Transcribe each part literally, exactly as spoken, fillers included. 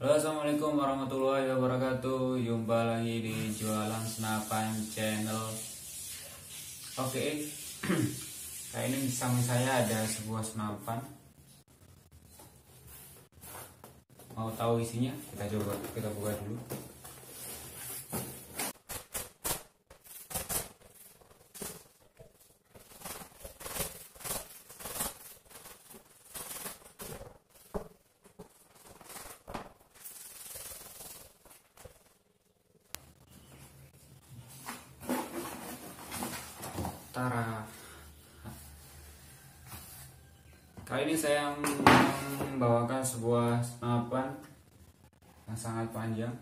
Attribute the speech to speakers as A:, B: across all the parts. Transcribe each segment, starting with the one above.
A: Halo, assalamualaikum warahmatullahi wabarakatuh. Jumpa lagi di Jualan Senapan Channel. Oke, kali ini di samping saya ada sebuah senapan. Mau tahu isinya? Kita coba, kita buka dulu. Tara. Kali ini saya membawakan sebuah senapan yang sangat panjang.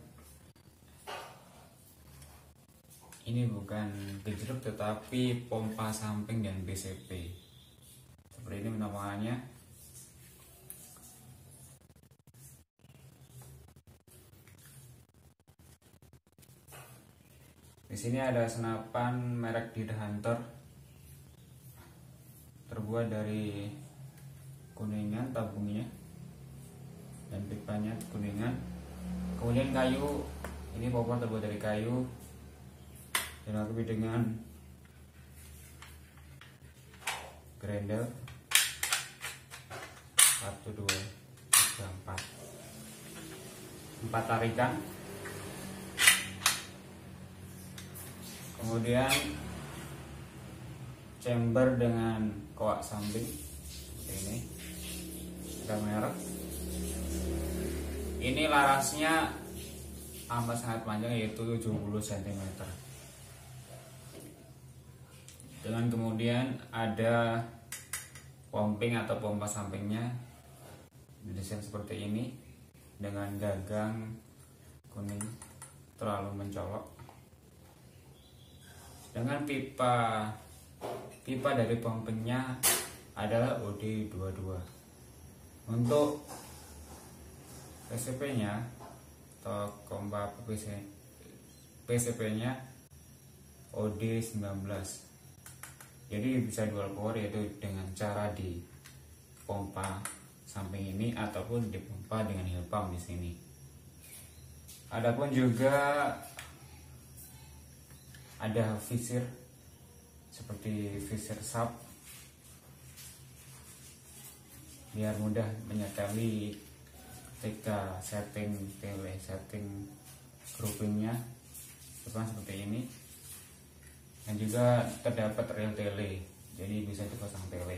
A: Ini bukan gejrot tetapi pompa samping dan B C P. Seperti ini penampakannya. Di sini ada senapan merek Deer Hunter, terbuat dari kuningan tabungnya dan pipanya kuningan. Kemudian kayu, ini popor terbuat dari kayu, dilengkapi dengan grendel satu dua tiga empat empat tarikan. Kemudian chamber dengan koak samping seperti ini, ada merek. Ini larasnya amat sangat panjang, yaitu tujuh puluh sentimeter. Dengan kemudian ada pumping atau pompa sampingnya didesain seperti ini dengan gagang kuning terlalu mencolok. Dengan pipa pipa dari pumpingnya adalah O D dua puluh dua. Untuk P C P nya atau pompa P C P nya O D sembilan belas. Jadi bisa dual power, yaitu dengan cara di pompa samping ini ataupun dipompa dengan heel pump di sini. Adapun juga ada visir seperti visir sub biar mudah menyeteli ketika setting tele, setting groupingnya depan seperti ini. Dan juga terdapat rel tele, jadi bisa dipasang tele.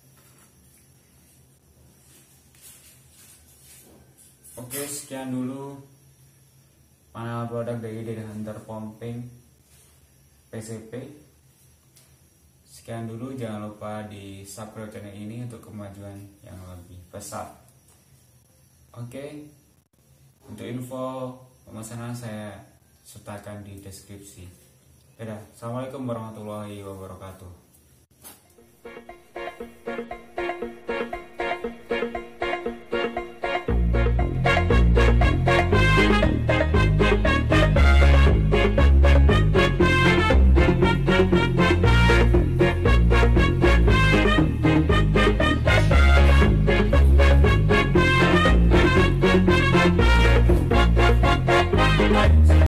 A: Oke, sekian dulu panel produk dari Deer Hunter Pumping P C P. Sekian dulu, jangan lupa di subscribe channel ini untuk kemajuan yang lebih pesat. Oke, untuk info pemesanan saya sertakan di deskripsi. Dadah, assalamualaikum warahmatullahi wabarakatuh. Right.